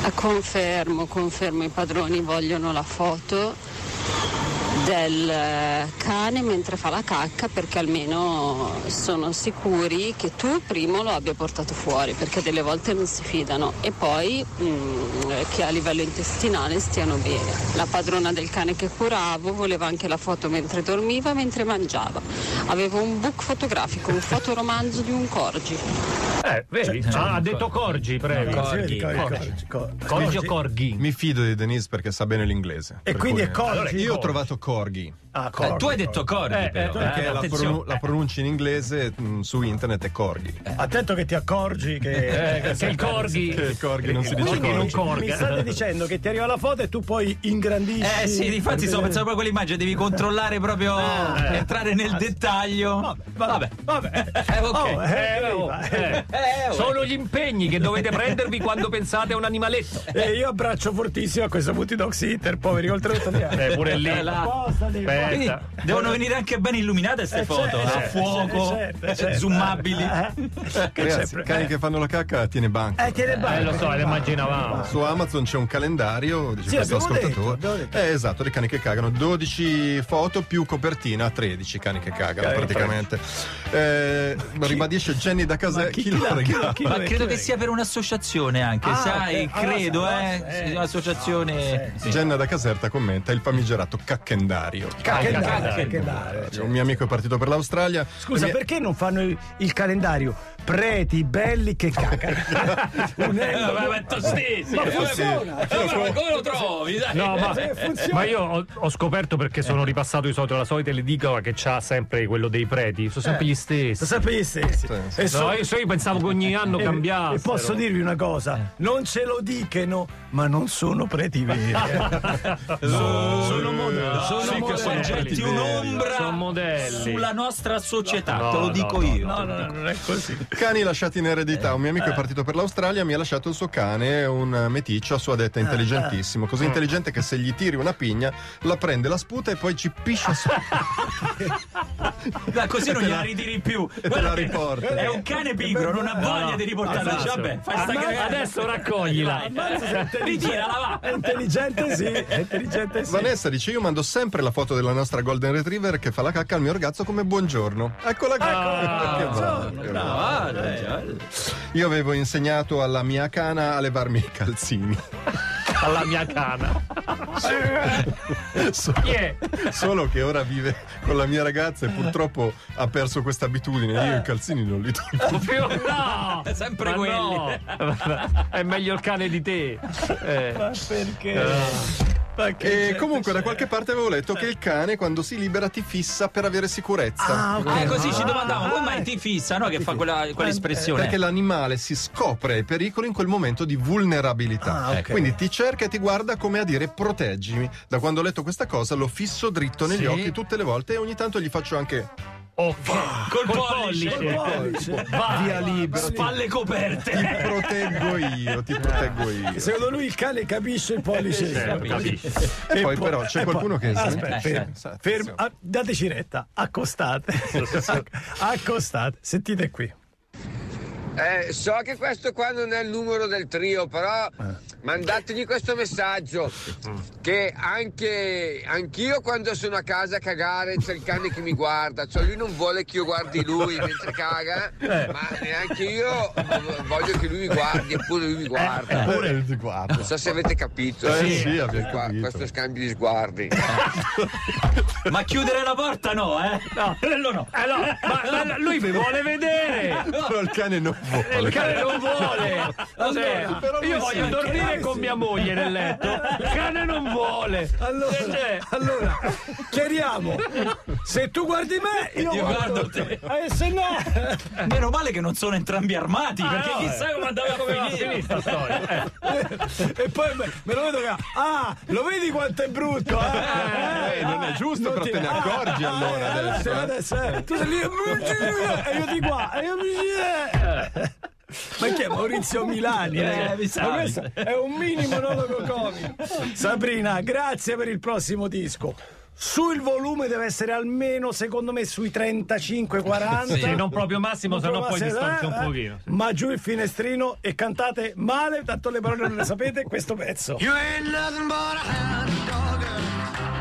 Confermo, i padroni vogliono la foto del cane mentre fa la cacca, perché almeno sono sicuri che tu primo lo abbia portato fuori, perché delle volte non si fidano, e poi che a livello intestinale stiano bene. La padrona del cane che curavo voleva anche la foto mentre dormiva, mentre mangiava. Avevo un book fotografico, un fotoromanzo di un corgi. Vedi? Ha detto corgi, prego. Corgi o corghi? Mi fido di Denise perché sa bene l'inglese. E quindi è corgi? Allora, io ho trovato corgi. Corgi. Tu hai detto corgi, però. Perché la pronuncia in inglese su internet è corgi. Attento che ti accorgi che il corgi. Che il corgi non si dice quindi corgi. mi state dicendo che ti arriva la foto e tu poi ingrandisci. Sì, difatti stavo pensando proprio quell'immagine, devi controllare proprio, entrare nel dettaglio. Vabbè. Ok. Sono gli impegni che dovete prendervi quando pensate a un animaletto. E io abbraccio fortissimo a questo Putty Dog Sitter, poveri, oltretutto pure lì. Quindi devono venire anche ben illuminate queste foto, a fuoco, zoomabili. Ragazzi, cani che fanno la cacca tiene banco. Lo so, le immaginavamo. Su Amazon c'è un calendario, dice questo ascoltatore. Esatto, dei cani che cagano. 12 foto più copertina, 13 cani che cagano praticamente. Ribadisce Jenny da casa. Chi lo regala? Ma credo che sia per un'associazione anche, sai, credo, un'associazione. Jenna da Caserta commenta il famigerato cackendario. Un mio amico è partito per l'Australia. Scusa, perché non fanno il calendario preti belli che cagano? Ma funziona. Come lo trovi? No, ma io ho scoperto, perché sono ripassato di solito la solita edicola che c'ha sempre quello dei preti, sono sempre gli stessi. Io pensavo che ogni anno cambiasse. E posso dirvi una cosa, non ce lo dicono, ma non sono preti veri. Sono modelli. un'ombra sono modelli sulla nostra società, te lo dico io. No, non è così. Cani lasciati in eredità. Un mio amico è partito per l'Australia, mi ha lasciato il suo cane, un meticcio a sua detta intelligentissimo, così intelligente che se gli tiri una pigna la prende, la sputa e poi ci piscia su. Così non gliela ritiri più. E te la riporta. È un cane pigro, non ha voglia di riportarla. Vabbè, fai sta cagata. Adesso raccoglila. Ritirala, va. È intelligente, sì. Vanessa dice: io mando sempre la foto della nostra Golden Retriever che fa la cacca al mio ragazzo come buongiorno. Eccola qua. Io avevo insegnato alla mia cana a levarmi i calzini. Alla mia cana. Solo che ora vive con la mia ragazza e purtroppo ha perso questa abitudine. Io i calzini non li tolgo più. No, sempre quelli. No. È meglio il cane di te. Ma perché? E comunque da qualche parte avevo letto che il cane quando si libera ti fissa per avere sicurezza. Così ci domandavamo come mai ti fissa, no? Che fa quell'espressione. Perché l'animale si scopre il pericolo in quel momento di vulnerabilità. Quindi ti cerca e ti guarda come a dire proteggimi. Da quando ho letto questa cosa lo fisso dritto negli occhi tutte le volte e ogni tanto gli faccio anche col pollice. Via libera. Spalle coperte. Ti proteggo io. Secondo lui il cane capisce il pollice. Capisce. E poi però c'è qualcuno che fermo, dateci retta, accostate. Sentite qui. So che questo qua non è il numero del trio, però mandategli questo messaggio che anch'io quando sono a casa a cagare c'è il cane che mi guarda, cioè lui non vuole che io guardi lui mentre caga, ma neanche io voglio che lui mi guardi, eppure lui mi guarda. Non so se avete capito. Sì, abbiamo capito. Questo scambio di sguardi. Ma chiudere la porta no, No, quello no. Ma lui mi vuole vedere. Però il cane non vuole. Il cane non vuole. Io voglio dormire con mia moglie nel letto. Il cane non vuole. Allora, chiariamo. Se tu guardi me, io guardo te. Se no, meno male che non sono entrambi armati, perché chissà come andava a finire sta storia. E poi me lo vedo che lo vedi quanto è brutto? Non è giusto, però te ne accorgi allora adesso. Tu sei lì e io di qua. Ma chi è Maurizio Milani? Ma questo è un mini monologo comico. Sabrina, grazie per il prossimo disco. sul volume deve essere almeno, secondo me, sui 35-40. Sì, non proprio massimo, sennò poi si stanca un pochino. Ma giù il finestrino e cantate male, tanto le parole non le sapete, questo pezzo. You ain't nothing but a hound dog.